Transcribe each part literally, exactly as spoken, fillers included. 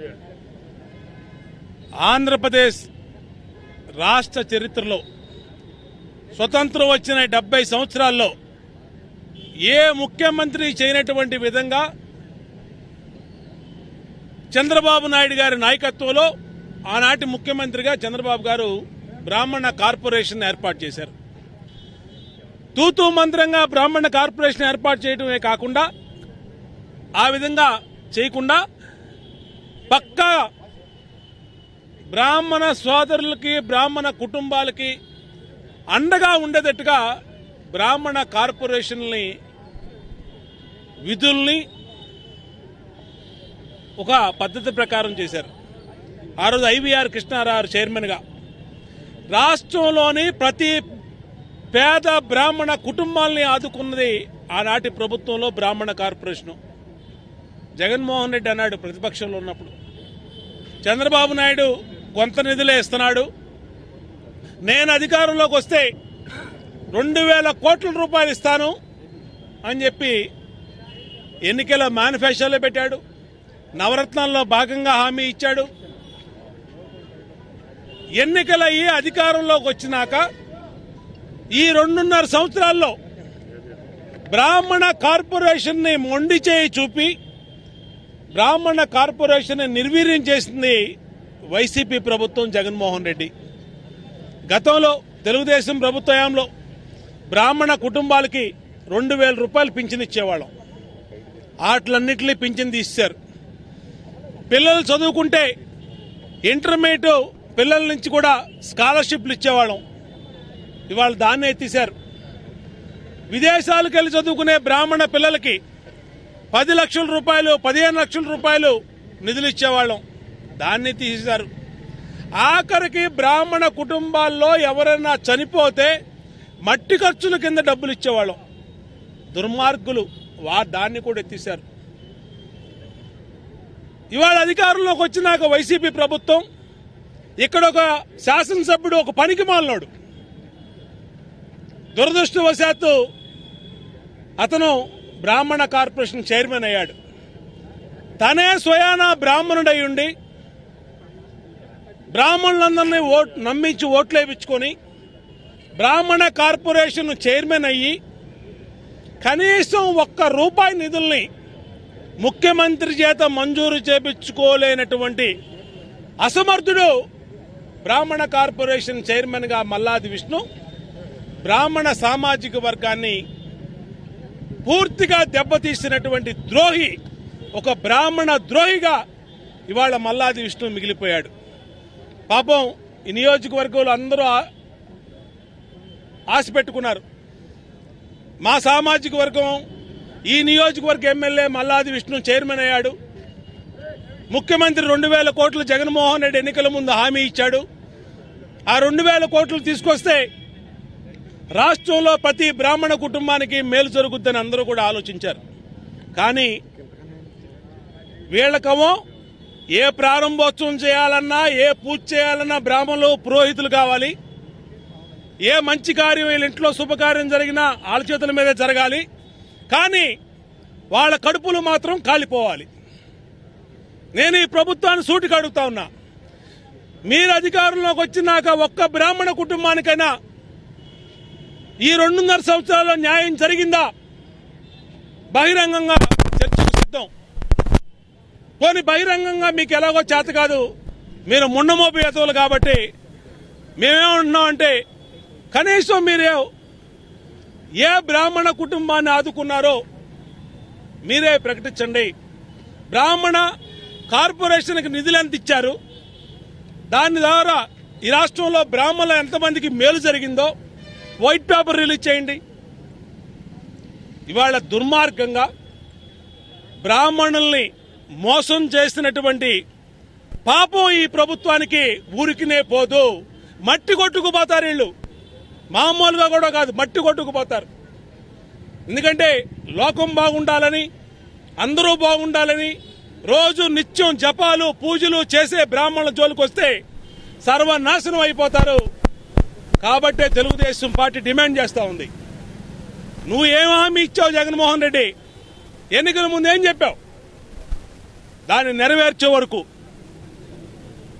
ఆంధ్రప్రదేశ్ రాష్ట్ర చరిత్రలో స్వతంత్రం వచ్చిన డెబ్బై సంవత్సరాల్లో ఏ ముఖ్యమంత్రి చేయనటువంటి విధంగా చంద్రబాబు నాయుడు గారి నాయకత్వంలో ఆనాటి ముఖ్యమంత్రిగా చంద్రబాబు గారు బ్రాహ్మణ కార్పొరేషన్ ఏర్పాటు చేశారు. తూతూ మంత్రంగా బ్రాహ్మణ కార్పొరేషన్ ఏర్పాటు చేయడమే కాకుండా ఆ విధంగా చేయకుండా పక్కా బ్రాహ్మణ సోదరులకి బ్రాహ్మణ కుటుంబాలకి అండగా ఉండేటట్టుగా బ్రాహ్మణ కార్పొరేషన్ని విధుల్ని ఒక పద్ధతి ప్రకారం చేశారు. ఆ రోజు ఐవీఆర్ కృష్ణారావు చైర్మన్గా రాష్ట్రంలోని ప్రతి పేద బ్రాహ్మణ కుటుంబాలని ఆదుకున్నది ఆనాటి ప్రభుత్వంలో బ్రాహ్మణ కార్పొరేషను. జగన్మోహన్ రెడ్డి అన్నాడు ప్రతిపక్షంలో ఉన్నప్పుడు, చంద్రబాబు నాయుడు కొంత నిధులే ఇస్తున్నాడు, నేను అధికారంలోకి వస్తే రెండు వేల కోట్ల రూపాయలు ఇస్తాను అని చెప్పి ఎన్నికల మేనిఫెస్టోలో పెట్టాడు. నవరత్నాల్లో భాగంగా హామీ ఇచ్చాడు. ఎన్నికలయ్యి అధికారంలోకి వచ్చినాక ఈ రెండున్నర సంవత్సరాల్లో బ్రాహ్మణ కార్పొరేషన్ని మొండి చేయి చూపి బ్రాహ్మణ కార్పొరేషన్ నిర్వీర్యం చేసింది వైసీపీ ప్రభుత్వం, జగన్మోహన్ రెడ్డి. గతంలో తెలుగుదేశం ప్రభుత్వంలో బ్రాహ్మణ కుటుంబాలకి రెండు వేల రూపాయలు పింఛన్ ఇచ్చేవాళ్ళం. వాటిలన్నింటినీ పింఛన్ తీశారు. పిల్లలు చదువుకుంటే ఇంటర్మీడియట్ పిల్లల నుంచి కూడా స్కాలర్షిప్లు ఇచ్చేవాళ్ళం. ఇవాళ దాన్ని ఎత్తేశారు. విదేశాలకు వెళ్లి చదువుకునే బ్రాహ్మణ పిల్లలకి పది లక్షల రూపాయలు పదిహేను లక్షల రూపాయలు నిధులు ఇచ్చేవాళ్ళం. దాన్ని తీసేశారు. ఆఖరికి బ్రాహ్మణ కుటుంబాల్లో ఎవరైనా చనిపోతే మట్టి ఖర్చుల కింద డబ్బులు ఇచ్చేవాళ్ళం. దుర్మార్గులు వా దాన్ని కూడా ఎత్తేశారు. ఇవాళ అధికారంలోకి వచ్చినాక వైసీపీ ప్రభుత్వం ఇక్కడ ఒక శాసనసభ్యుడు ఒక పనికి మాలినోడు, దురదృష్టవశాత్తు అతను బ్రాహ్మణ కార్పొరేషన్ చైర్మన్ అయ్యాడు. తనే స్వయానా బ్రాహ్మణుడై ఉండి బ్రాహ్మణులందరినీ ఓట్ నమ్మించి ఓట్లు వేయించుకొని బ్రాహ్మణ కార్పొరేషన్ చైర్మన్ అయ్యి కనీసం ఒక్క రూపాయి నిధుల్ని ముఖ్యమంత్రి చేత మంజూరు చేపించుకోలేనటువంటి అసమర్థుడు బ్రాహ్మణ కార్పొరేషన్ చైర్మన్ గా మల్లాది విష్ణు బ్రాహ్మణ సామాజిక వర్గాన్ని పూర్తిగా దెబ్బతీసినటువంటి ద్రోహి, ఒక బ్రాహ్మణ ద్రోహిగా ఇవాళ మల్లాది విష్ణు మిగిలిపోయాడు. పాపం ఈ నియోజకవర్గంలో అందరూ ఆశ పెట్టుకున్నారు. మా సామాజిక వర్గం ఈ నియోజకవర్గ ఎమ్మెల్యే మల్లాది విష్ణు చైర్మన్ అయ్యాడు. ముఖ్యమంత్రి రెండు వేల కోట్లు జగన్మోహన్ రెడ్డి ఎన్నికల ముందు హామీ ఇచ్చాడు. ఆ రెండు వేల కోట్లు తీసుకొస్తే రాష్ట్రంలో ప్రతి బ్రాహ్మణ కుటుంబానికి మేలు జరుగుద్దని అందరూ కూడా ఆలోచించారు. కానీ వీళ్ళకమో ఏ ప్రారంభోత్సవం చేయాలన్నా ఏ పూజ చేయాలన్నా బ్రాహ్మణులు పురోహితులు కావాలి. ఏ మంచి కార్యం వీళ్ళ ఇంట్లో శుభకార్యం జరిగినా వాళ్ళ చేతుల మీదే జరగాలి. కానీ వాళ్ళ కడుపులు మాత్రం కాలిపోవాలి. నేను ఈ ప్రభుత్వాన్ని సూటిగా అడుగుతా ఉన్నా, మీరు అధికారంలోకి వచ్చినాక ఒక్క బ్రాహ్మణ కుటుంబానికైనా ఈ రెండున్నర సంవత్సరాల్లో న్యాయం జరిగిందా? బహిరంగంగా చర్చకు సిద్ధం. పోనీ బహిరంగంగా మీకు ఎలాగో చేత కాదు, మీరు ముండమోపి ఎతవులు కాబట్టి మేమేమంటున్నామంటే కనీసం మీరే ఏ బ్రాహ్మణ కుటుంబాన్ని ఆదుకున్నారో మీరే ప్రకటించండి. బ్రాహ్మణ కార్పొరేషన్కి నిధులు ఎంత ఇచ్చారు, దాని ద్వారా ఈ రాష్ట్రంలో బ్రాహ్మణులు ఎంతమందికి మేలు జరిగిందో వైట్ పేపర్ రిలీజ్ చేయండి. ఇవాళ దుర్మార్గంగా బ్రాహ్మణుల్ని మోసం చేసినటువంటి పాపం ఈ ప్రభుత్వానికి ఊరికినే పోదు. మట్టి కొట్టుకుపోతారు వీళ్ళు, మామూలుగా కూడా కాదు, మట్టి కొట్టుకుపోతారు. ఎందుకంటే లోకం బాగుండాలని, అందరూ బాగుండాలని రోజు నిత్యం జపాలు పూజలు చేసే బ్రాహ్మణుల జోలికి వస్తే సర్వనాశనం అయిపోతారు. కాబట్టే తెలుగుదేశం పార్టీ డిమాండ్ చేస్తా ఉంది, నువ్వు ఏం హామీ ఇచ్చావు జగన్మోహన్ రెడ్డి? ఎన్నికల ముందు ఏం చెప్పావు? దాన్ని నెరవేర్చే వరకు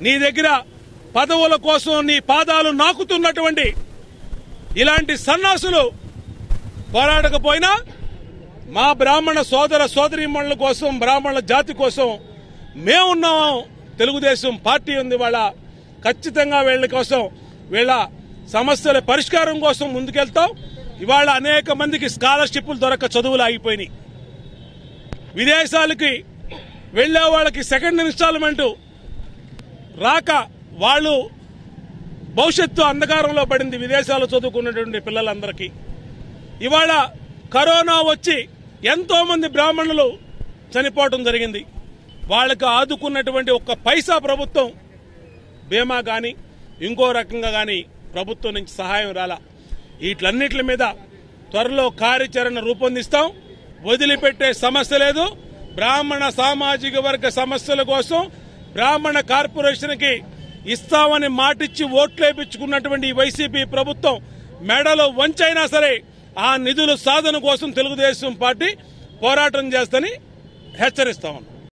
నీ దగ్గర పదవుల కోసం నీ పాదాలు నాకుతున్నటువంటి ఇలాంటి సన్నాసులు పోరాడకపోయినా మా బ్రాహ్మణ సోదర సోదరీమణుల కోసం, బ్రాహ్మణుల జాతి కోసం మేమున్నాము. తెలుగుదేశం పార్టీ ఉంది. వాళ్ళ ఖచ్చితంగా వీళ్ళ కోసం, వీళ్ళ సమస్యల పరిష్కారం కోసం ముందుకెళ్తాం. ఇవాళ అనేక మందికి స్కాలర్షిప్లు దొరక్క చదువులు ఆగిపోయినాయి. విదేశాలకి వెళ్లే వాళ్ళకి సెకండ్ ఇన్స్టాల్మెంట్ రాక వాళ్ళు భవిష్యత్తు అంధకారంలో పడింది. విదేశాల్లో చదువుకున్నటువంటి పిల్లలందరికీ ఇవాళ కరోనా వచ్చి ఎంతో మంది బ్రాహ్మణులు చనిపోవడం జరిగింది. వాళ్ళకు ఆదుకున్నటువంటి ఒక్క పైసా ప్రభుత్వం బీమా కానీ ఇంకో రకంగా కానీ ప్రభుత్వం నుంచి సహాయం రాలా. వీటన్నిటి మీద త్వరలో కార్యాచరణ రూపొందిస్తాం. వదిలిపెట్టే సమస్య లేదు. బ్రాహ్మణ సామాజిక వర్గ సమస్యల కోసం బ్రాహ్మణ కార్పొరేషన్కి ఇస్తామని మాటిచ్చి ఓట్లేపించుకున్నటువంటి వైసీపీ ప్రభుత్వం మెడలో వంచైనా సరే ఆ నిధుల సాధన కోసం తెలుగుదేశం పార్టీ పోరాటం చేస్తని హెచ్చరిస్తా ఉన్నాం.